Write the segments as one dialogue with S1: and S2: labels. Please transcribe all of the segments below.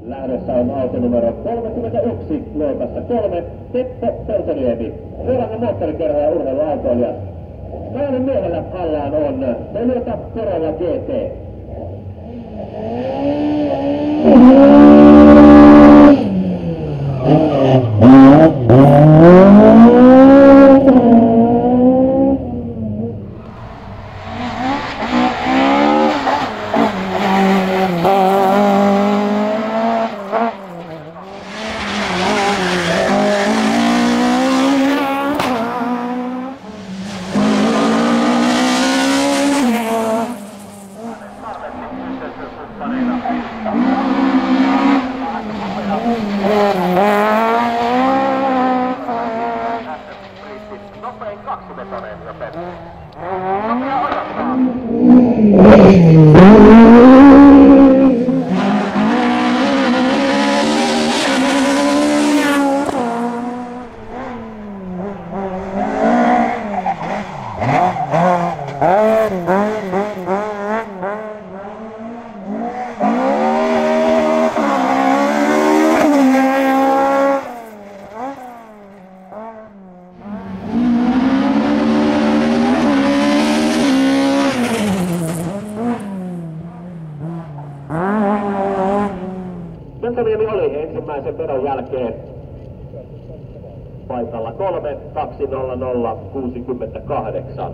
S1: Lähdössä on auto numero 31, luokassa 3, Teppo Peltoniemi. Seuraava moottorikerho ja urheiluautoilijat. Toinen miehellä allaan on Toyota Corolla GT.
S2: Nopein kaksivetoinen, joten nopea odottaa.
S1: Peltoniemi oli ensimmäisen vedon jälkeen paikalla 3, 2, 0, 0, 68.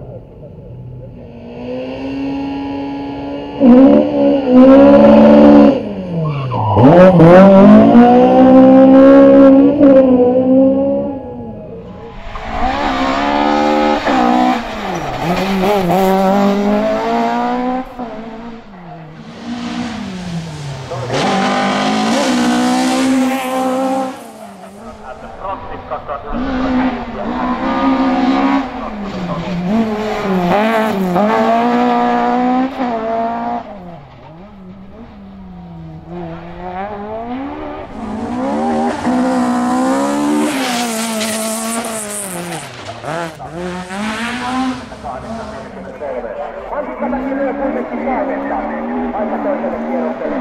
S2: Mansikkamäki lyö kuitenkin kaavetta. Aika toiselle kierrokselle.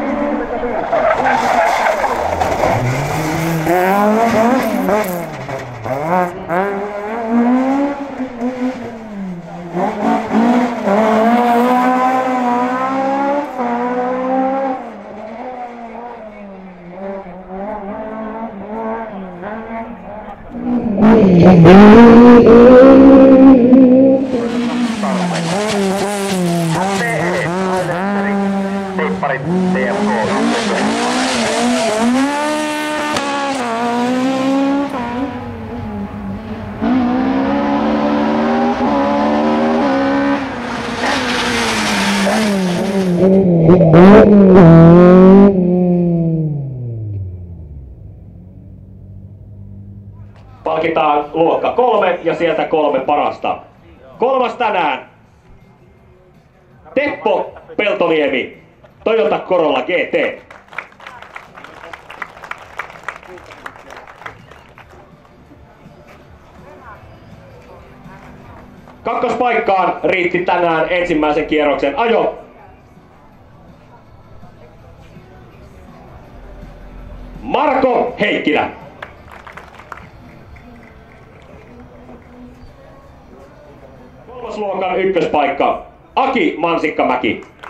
S1: 'Palkitaan luokka 3 ja sieltä 3 parasta. 3. tänään Teppo Peltoniemi, Toyota Corolla GT. 2. paikkaan riitti tänään ensimmäisen kierroksen ajo. Marko Heikkilä. 3. luokan ykköspaikka Aki Mansikkamäki.